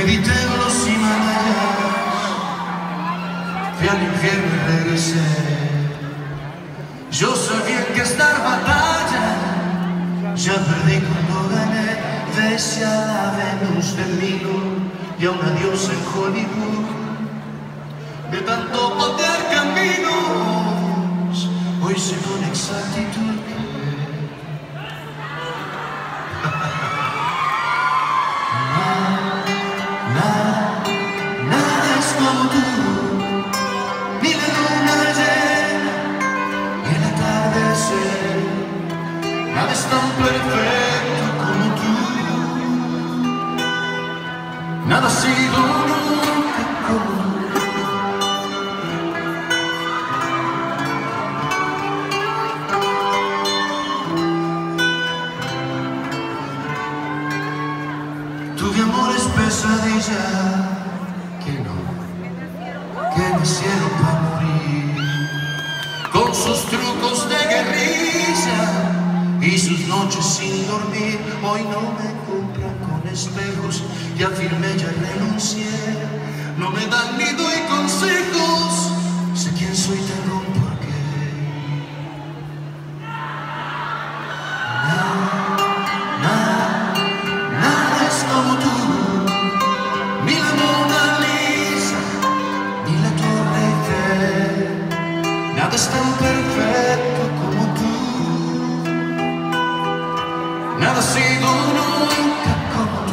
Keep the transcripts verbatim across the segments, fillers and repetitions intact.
Evité los Himalayas, fui al infierno y regresé. Yo sabía que esta batalla ya perdí cuando gané. Besé a la Venus de Milo y a una diosa en Hollywood. De tanto patear caminos, hoy sé con exactitud que como tú, ni la luna llena, ni el atardecer, nada es tan perfecto como tú, nada ha sido nunca como tú. Tuve amores pesadilla que no, que me hicieron para morir, con sus trucos de guerrilla y sus noches sin dormir. Hoy no me compran con espejos, ya firmé, ya renuncié. No me dan ni doy consejos, sé quién soy, tengo un porqué. Nada, nada, nada es como tú, ni la Mona Lisa, ni la Torre Eiffel, nada es tan perfecto como tú, nada ha sido nunca como tú.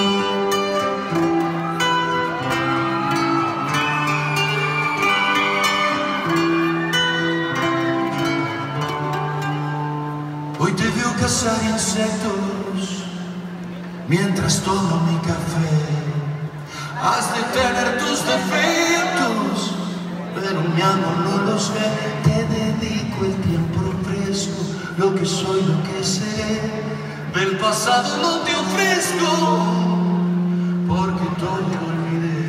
Hoy te veo cazar insectos mientras tomo mi café. Has de tener tus defectos, pero mi amor no los ve. Te dedico el tiempo fresco, lo que soy, lo que sé. Del pasado no te ofrezco, porque todo lo olvidé.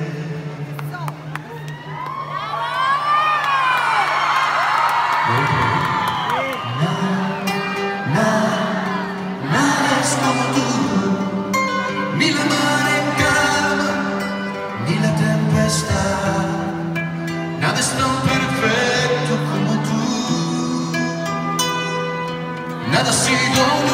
Nada, nada, nada es como tú, ni la mar en calma, ni la tempestad, nada es tan perfecto como tú, nada ha sido